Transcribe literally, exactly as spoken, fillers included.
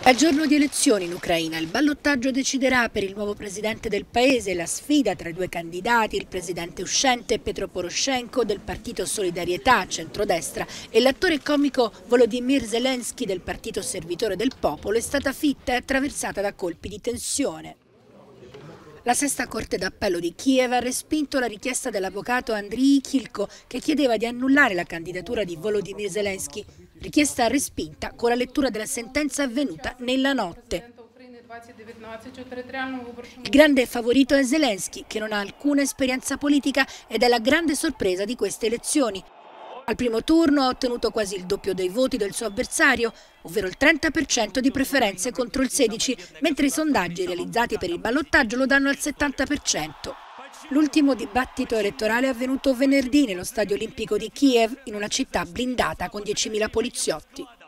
È il giorno di elezioni in Ucraina. Il ballottaggio deciderà per il nuovo presidente del paese. La sfida tra i due candidati, il presidente uscente Petro Poroshenko del partito Solidarietà, centrodestra, e l'attore comico Volodymyr Zelensky del partito Servitore del Popolo, è stata fitta e attraversata da colpi di tensione. La sesta Corte d'Appello di Kiev ha respinto la richiesta dell'avvocato Andriy Kilko, che chiedeva di annullare la candidatura di Volodymyr Zelensky. Richiesta respinta con la lettura della sentenza avvenuta nella notte. Il grande favorito è Zelensky, che non ha alcuna esperienza politica ed è la grande sorpresa di queste elezioni. Al primo turno ha ottenuto quasi il doppio dei voti del suo avversario, ovvero il trenta per cento di preferenze contro il sedici per cento, mentre i sondaggi realizzati per il ballottaggio lo danno al settanta per cento. L'ultimo dibattito elettorale è avvenuto venerdì nello stadio olimpico di Kiev, in una città blindata con diecimila poliziotti.